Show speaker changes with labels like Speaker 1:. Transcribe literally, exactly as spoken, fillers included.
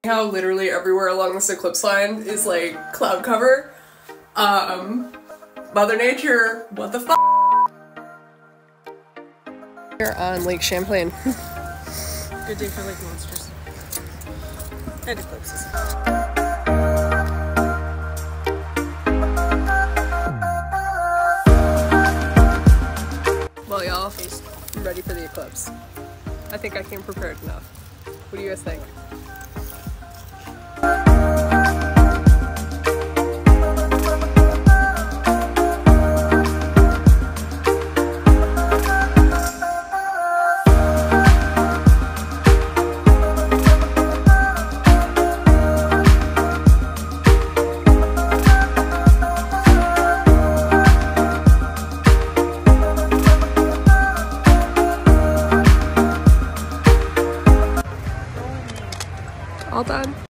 Speaker 1: How literally everywhere along this eclipse line is like cloud cover. Um, Mother Nature, what the f***? We're on Lake Champlain.
Speaker 2: Good day for lake monsters. And eclipses.
Speaker 1: Well, y'all, I'm ready for the eclipse. I think I came prepared enough. What do you guys think? All done.